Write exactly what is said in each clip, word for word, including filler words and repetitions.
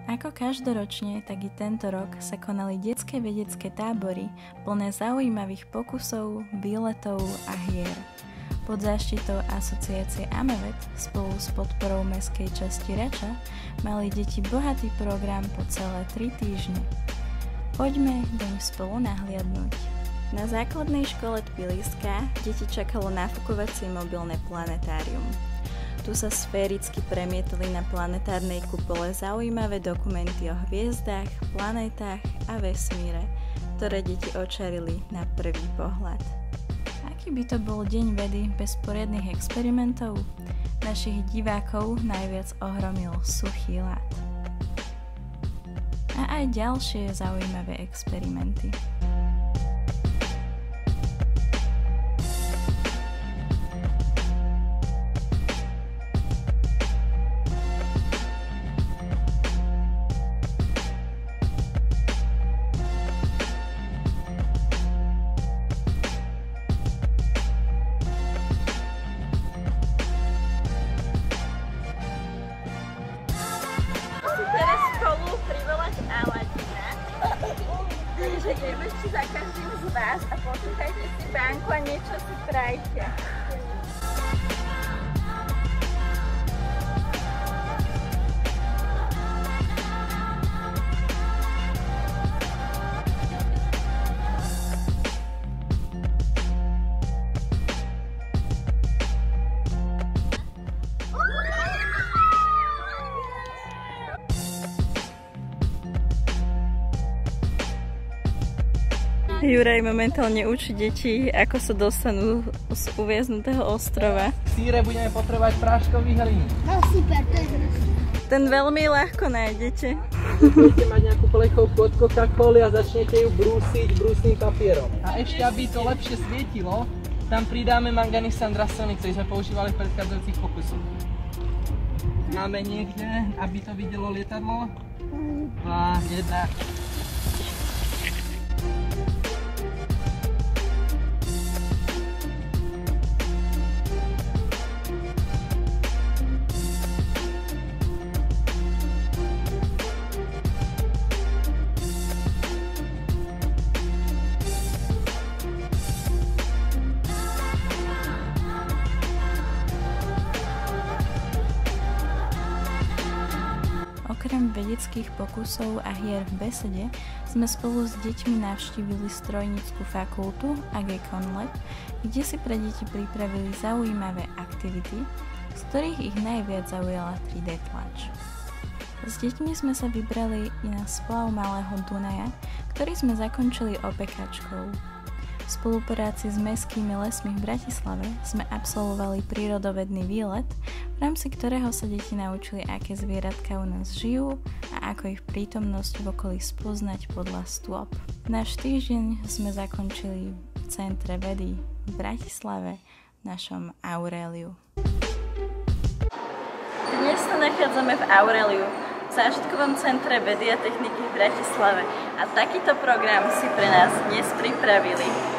Ako každoročne, tak i tento rok sa konali detské vedecké tábory plné zaujímavých pokusov, výletov a hier. Pod záštitou asociácie Amevet spolu s podporou mestskej časti Rača mali deti bohatý program po celé tri týždne. Poďme doň spolu nahliadnúť. Na základnej škole Tbiliska deti čakalo nafukovacie mobilné planetárium. Tu sa sféricky premietli na planetárnej kupole zaujímavé dokumenty o hviezdách, planétach a vesmíre, ktoré deti očarili na prvý pohľad. Aký by to bol deň vedy bez poriadnych experimentov? Našich divákov najviac ohromil suchý ľad. A aj ďalšie zaujímavé experimenty. Teraz spolu privolať Aladina, takže ideme si za každým z vás a poslúchajte si bánku a niečo si prajte. Juraj momentálne učí deti, ako sa dostanú z uviaznutého ostrova. V síre budeme potrebovať práškový hliník. No super, to je hrozné. Ten veľmi ľahko nájdete. Budete mať nejakú plechovku od Coca-Coly a začnete ju brúsiť brúsným papierom. A ešte, aby to lepšie svietilo, tam pridáme manganís andrasony, ktorý sme používali v predchádzajúcich pokusoch. Máme niekde, aby to videlo lietadlo. Dva, jedna. Okrem vedeckých pokusov a hier v besede sme spolu s deťmi navštívili strojnícku fakultu á gé Conlab, kde si pre deti pripravili zaujímavé aktivity, z ktorých ich najviac zaujala tri dé tlač. S deťmi sme sa vybrali i na splav Malého Dunaja, ktorý sme zakončili opekačkou. V spolupráci s mestskými lesmi v Bratislave sme absolvovali prírodovedný výlet, v rámci ktorého sa deti naučili, aké zvieratka u nás žijú a ako ich prítomnosť v okolí spoznať podľa stôp. Náš týždeň sme zakončili v Centre vedy v Bratislave, v našom Aureliu. Dnes sa nachádzame v Aureliu, v zážitkovom Centre vedy a techniky v Bratislave a takýto program si pre nás dnes pripravili.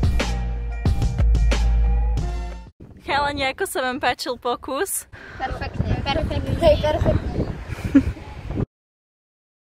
Chalani, ako sa vám páčil pokus? Perfektne. Perfektne. Hej, perfektne.